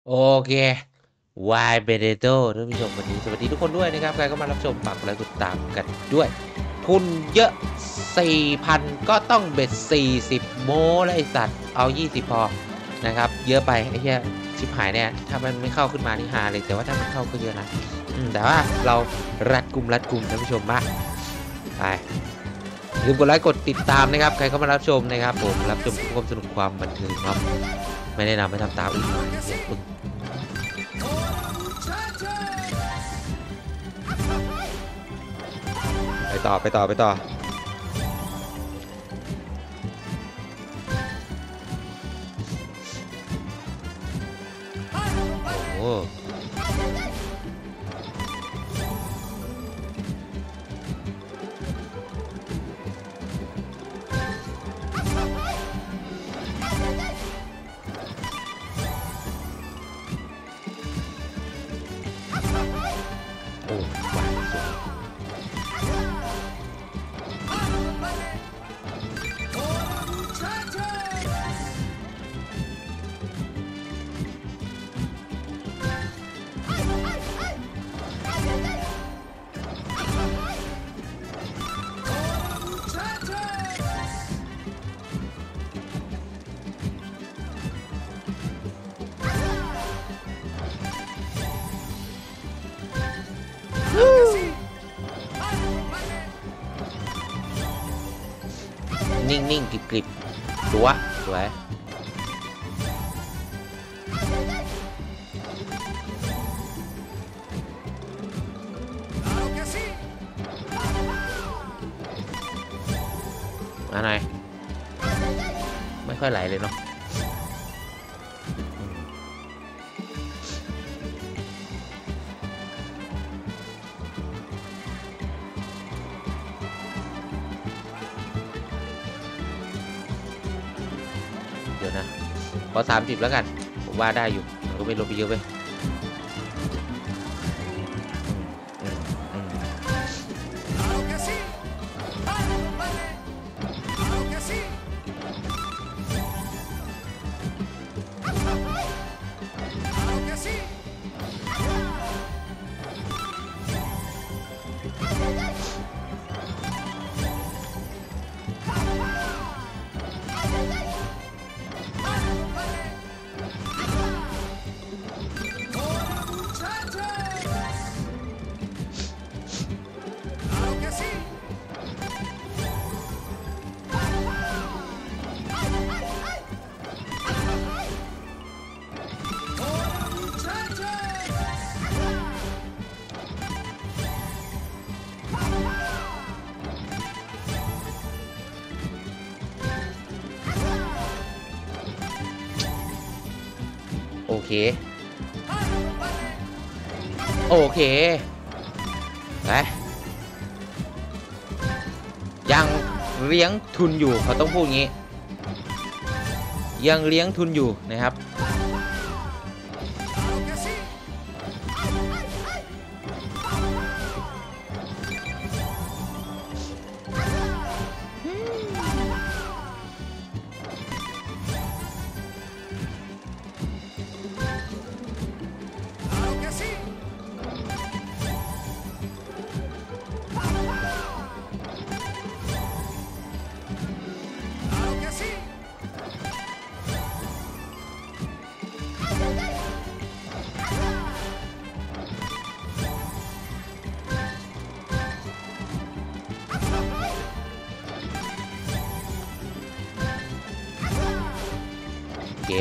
โอเควายเบเดโตท่านผู้ชมวันนี้สวัสดีทุกคนด้วยนะครับใครก็มารับชมฝากกดไลค์กดติดตามกันด้วย ทุนเยอะ 4,000 ก็ต้องเบ็ด40โม้แล้วไอสัตว์เอา20พอนะครับเยอะไปไอ้เหี้ยชิบหายเนี่ยถ้ามันไม่เข้าขึ้นมานี่ฮาเลยแต่ว่าถ้ามันเข้าก็เยอะนะแต่ว่าเรารัดกลุ่มท่านผู้ชมมากไปลืมกดไลค์กดติดตามนะครับใครเข้ามารับชมนะครับผมรับชมความสนุกความบันเทิงครับไม่แนะนำให้ทำตามอีกไปต่อโอ้โอ้ว้าวสวยนิ่งกริบตัวสวยมาหน่อยไม่ค่อยไหลเลยเนาะเดี๋ยวนะขอ30แล้วกันผมว่าได้อยู่มันก็ไม่ลดไปเยอะเว้ยโอเคไปยังเลี้ยงทุนอยู่เขาต้องพูดงี้ยังเลี้ยงทุนอยู่นะครับโอเค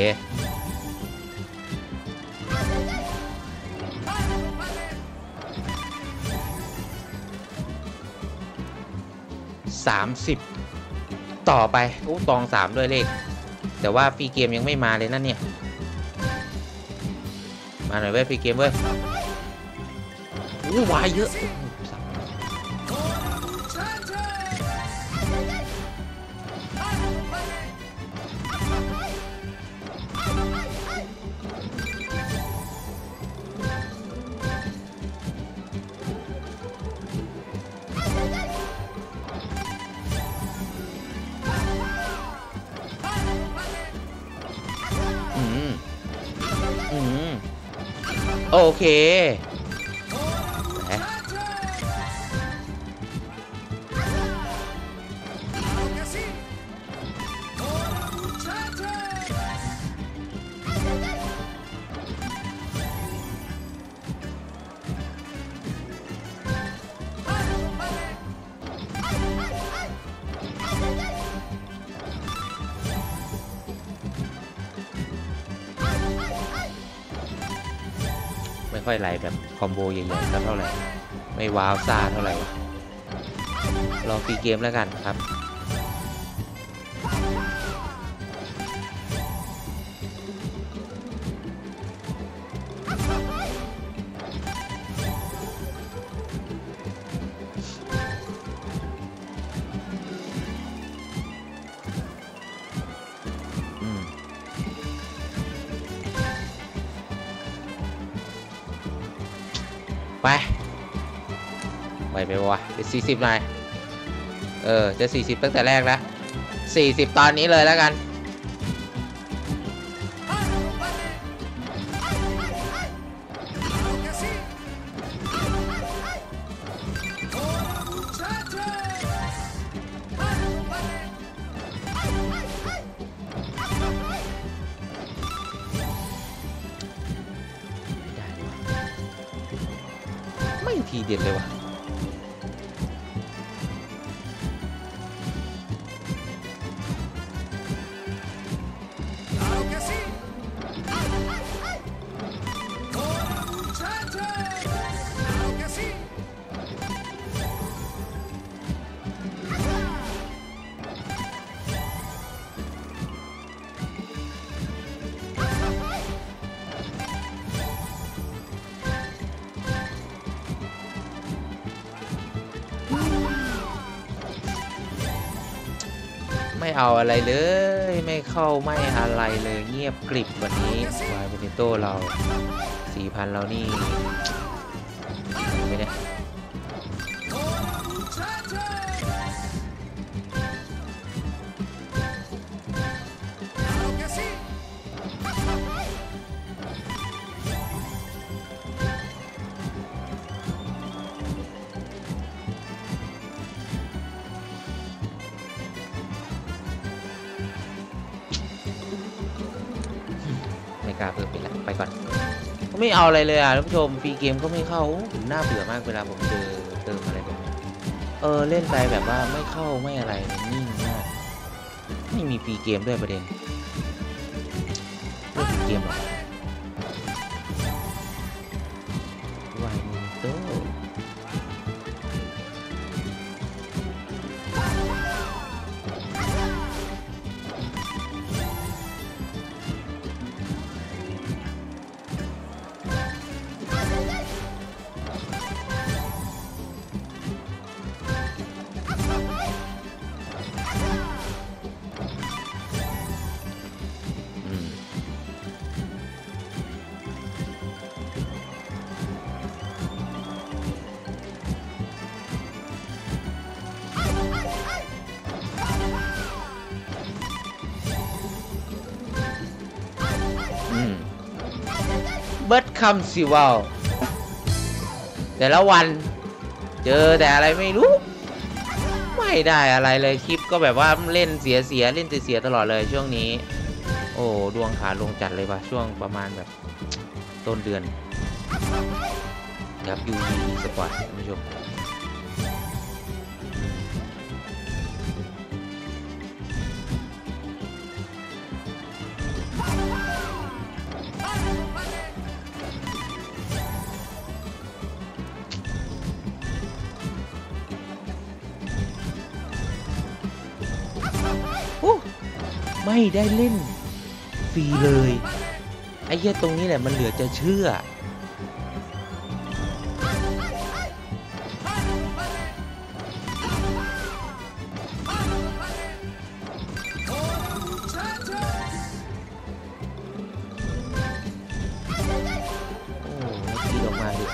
30ต่อไปโอ้ตอง3ด้วยเลขแต่ว่าฟรีเกมยังไม่มาเลยนั่นเนี่ยมาหน่อยเว้ยฟรีเกมเว้ยอู้วายเยอะมโอเคไม่ค่อยไหลแบบคอมโบใหญ่ๆเท่าไหร่ไม่ว้าวซ่าเท่าไหร่ลองฟรีเกมแล้วกันครับไปวะเป็น40หน่อยจะ40ตั้งแต่แรกแล้ว40ตอนนี้เลยแล้วกันไม่ทีเด็ดเลยวะไม่เอาอะไรเลยไม่เข้าไม่อะไรเลยเงียบกริบวันนี้วายเบเนโต้เรา 4,000 เรานี่ไม่ได้กล้าเพิ่มไปแล้วไปก่อนไม่เอาอะไรเลยอ่ะท่านผู้ชมฟรีเกมก็ไม่เข้าผมน่าเบื่อมากเวลาผมเจอเติมอะไรแบบนี้เล่นไปแบบว่าไม่เข้าไม่อะไรนิ่งมากไม่มีฟรีเกมด้วยประเด็นเล่นฟรีเกมหรอวายมิโต้เบิร์ดคัมซิวลแต่ละวันเจอแต่อะไรไม่รู้ไม่ได้อะไรเลยคลิปก็แบบว่าเล่นเสียเล่นเสียตลอดเลยช่วงนี้โอ้ดวงขาลงจัดเลยว่ะช่วงประมาณแบบต้นเดือนครับยูยีสปอร์ตท่านผู้ชมไม่ได้เล่นฟรีเลยไอ้เหี้ยตรงนี้แหละมันเหลือจะเชื่อโอ้ทีออกมาดิ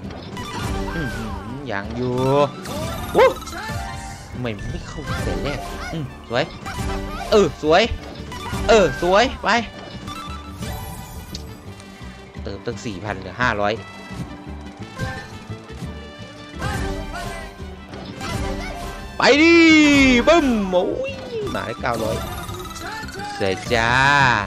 อย่างอยู่ไม่เข้าแต่แรกสวยสวยสวยไปเติมตั้ง 4,000 เหลือ 500ไปดิบึ้มโอ้ยมาได้ 900เสร็จจ้า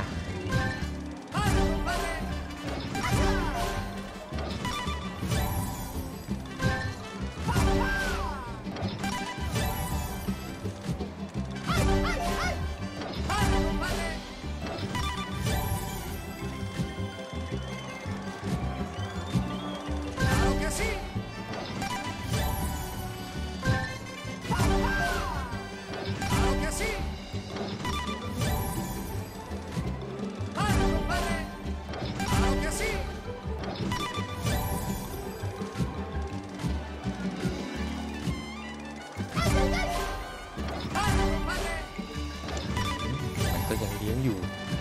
ก็ยังเลี้ยงอยู่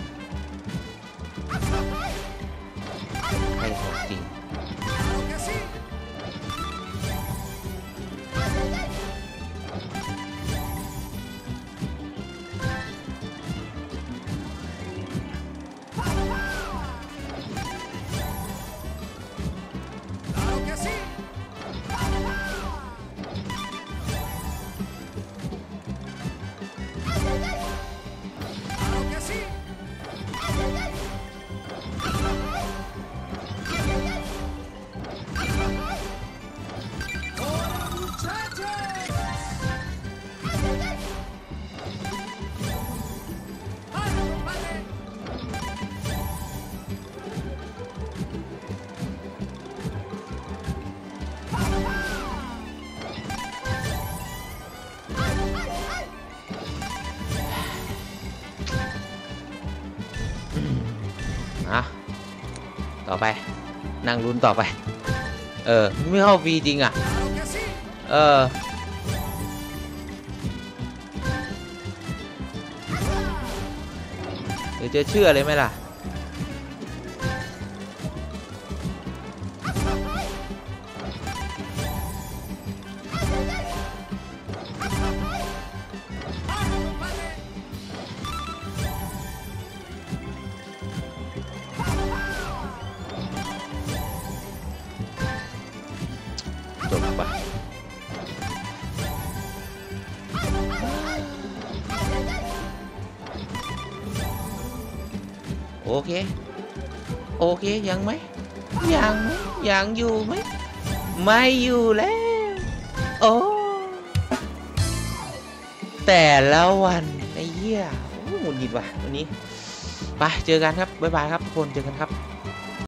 ให้ของจริงต่อไปนั่งลุ้นต่อไปไม่เข้าฟรีจริงอ่ะเดี๋ยวจะเชื่อเลยไหมล่ะจบปะโอเคยังไหมยังอยู่ไหมไม่อยู่แล้วโอ้แต่ละวันไอ้เหี้ยหงุดหงิดว่ะวันนี้ไปเจอกันครับบ๊ายบายครับทุกคนเจอกันครับ